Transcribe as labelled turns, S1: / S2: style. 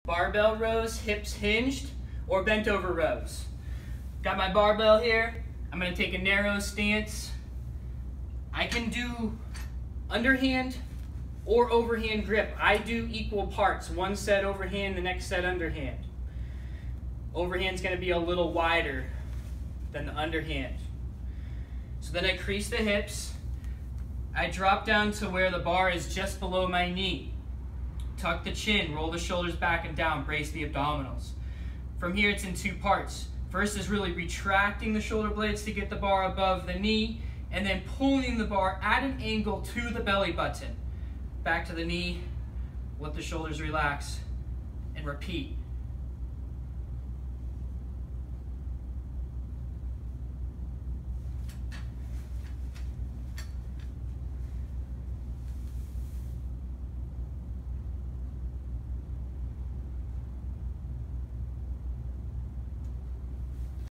S1: Barbell rows, hips hinged, or bent over rows. Got my barbell here. I'm going to take a narrow stance. I can do underhand or overhand grip. I do equal parts. One set overhand, the next set underhand. Overhand's going to be a little wider than the underhand. So then I crease the hips. I drop down to where the bar is just below my knee. Tuck the chin, roll the shoulders back and down, brace the abdominals. From here it's in two parts. First is really retracting the shoulder blades to get the bar above the knee, and then pulling the bar at an angle to the belly button. Back to the knee, let the shoulders relax, and repeat.